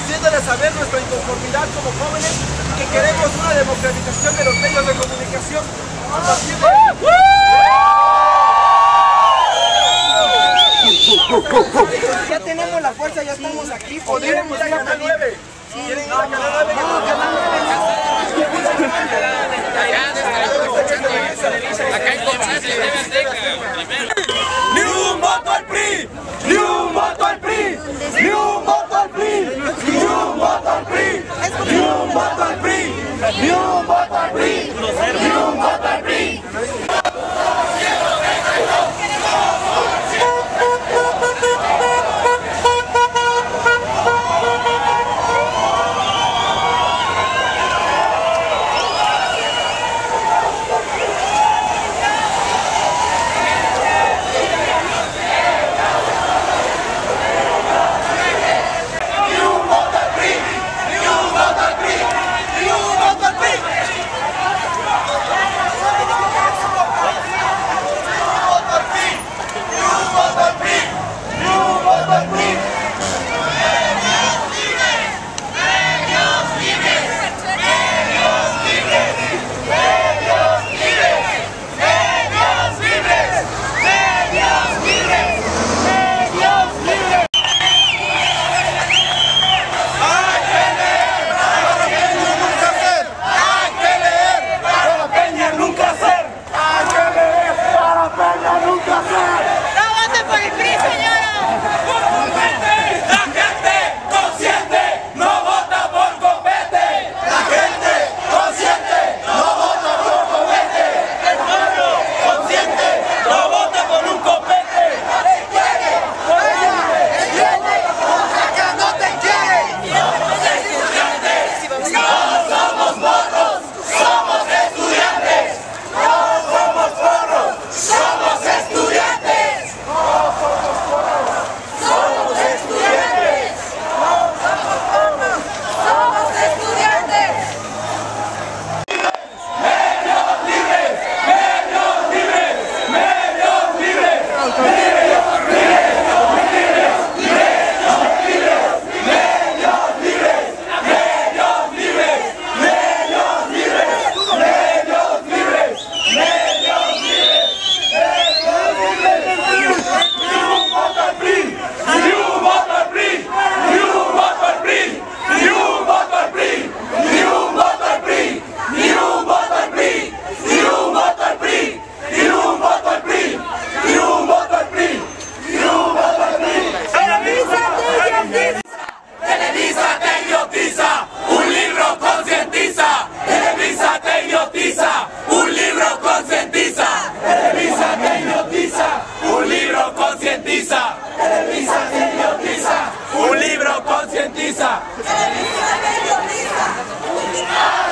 haciéndoles saber nuestra inconformidad como jóvenes que queremos una democratización de los medios de comunicación a partir de... Ya tenemos la fuerza, ya estamos aquí. ¿Podríamos ir a Canal 9? ¿Quieren ir a Canal 9? No, Canal 9. Acá en Constante, primero. ¡Ni un voto al PRI! ¡Ni un voto al PRI! ¡Ni un voto al PRI! ¡Ni un voto al PRI! ¡Ni un voto al PRI! ¡Ni un voto al PRI! ¡Ni un voto al PRI! Un libro concientiza. Televisa te idiotiza.